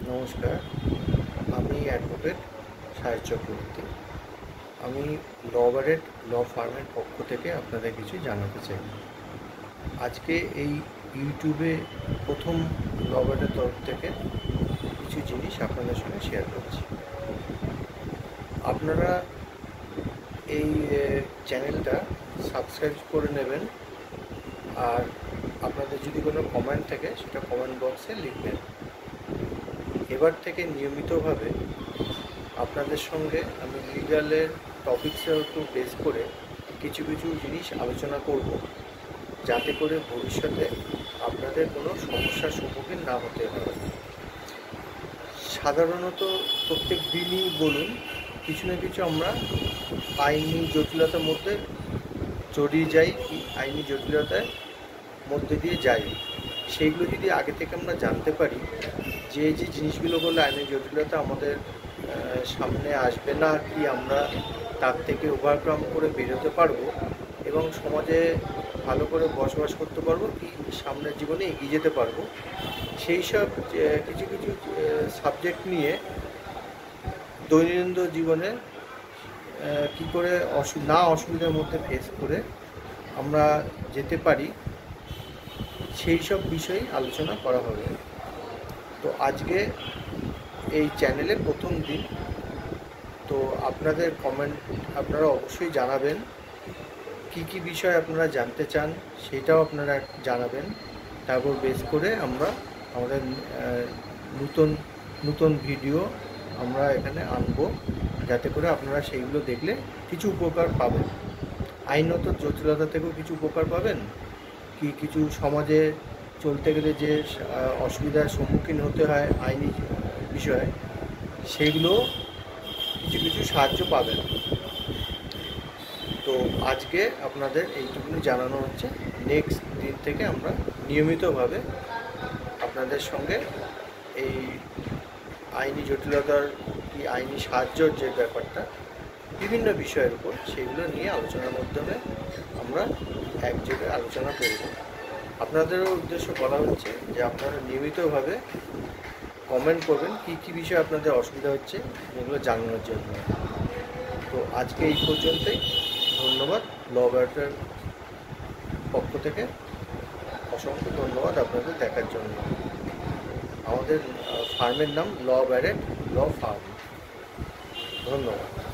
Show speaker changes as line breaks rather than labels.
নমস্কার, আমি অ্যাডভোকেট সাহেব চক্রবর্তী। আমি ল বারেট ল ফার্মের পক্ষ থেকে আপনাদের কিছু জানাতে চাই। আজকে এই ইউটিউবে প্রথম ল বারেটের তরফ থেকে কিছু জিনিস আপনাদের সঙ্গে শেয়ার করছি। আপনারা এই চ্যানেলটা সাবস্ক্রাইব করে নেবেন, আর আপনাদের যদি কোনো কমেন্ট থাকে সেটা কমেন্ট বক্সে লিখবেন। এবার থেকে নিয়মিতভাবে আপনাদের সঙ্গে আমি লিগালের টপিক্সের উপর বেস করে কিছু জিনিস আলোচনা করব, যাতে করে ভবিষ্যতে আপনাদের কোনো সমস্যার সম্মুখীন না হতে হয়। সাধারণত প্রত্যেক দিনই বলুন, কিছু না কিছু আমরা আইনি জটিলতার মধ্যে জড়িয়ে যাই, আইনি জটিলতার মধ্যে দিয়ে যাই। সেইগুলো যদি আগে থেকে আমরা জানতে পারি যে জিনিসগুলো করলে আইনি জটিলতা আমাদের সামনে আসবে না, কি আমরা তার থেকে ওভারকাম করে বেরোতে পারবো এবং সমাজে ভালো করে বসবাস করতে পারবো, কি সামনের জীবনে এগিয়ে যেতে পারবো, সেই সব কিছু সাবজেক্ট নিয়ে দৈনন্দিন জীবনে কি করে অসুবিধার মধ্যে ফেস করে আমরা যেতে পারি, সেই সব বিষয়ে আলোচনা করা হবে। তো আজকে এই চ্যানেলে প্রথম দিন, তো আপনাদের কমেন্ট আপনারা অবশ্যই জানাবেন, কি বিষয় আপনারা জানতে চান সেটাও আপনারা জানাবেন। তারপর বেস করে আমরা আমাদের নতুন ভিডিও আমরা এখানে আনবো, যাতে করে আপনারা সেইগুলো দেখলে কিছু উপকার পাবেন। আইনত জটিলতা থেকেও কিছু উপকার পাবেন, কিছু সমাজে চলতে গেলে যে অসুবিধার সম্মুখীন হতে হয় আইনি বিষয়ে, সেইগুলো কিছু সাহায্য পাবেন। তো আজকে আপনাদের এইটুকুনি জানানো হচ্ছে। নেক্সট দিন থেকে আমরা নিয়মিতভাবে আপনাদের সঙ্গে এই আইনি জটিলতার কি আইনি সাহায্যর যে ব্যাপারটা বিভিন্ন বিষয়ের উপর, সেগুলো নিয়ে আলোচনার মাধ্যমে আমরা এক জায়গায় আলোচনা করব। আপনাদেরও উদ্দেশ্য বলা হচ্ছে যে আপনারা নিয়মিতভাবে কমেন্ট করবেন কি বিষয়ে আপনাদের অসুবিধা হচ্ছে, এগুলো জানানোর জন্য। তো আজকে এই পর্যন্তই। ধন্যবাদ। ল বারেটের পক্ষ থেকে অসংখ্য ধন্যবাদ আপনাদের দেখার জন্য। আমাদের ফার্মের নাম ল বারেট ল ফার্ম। ধন্যবাদ।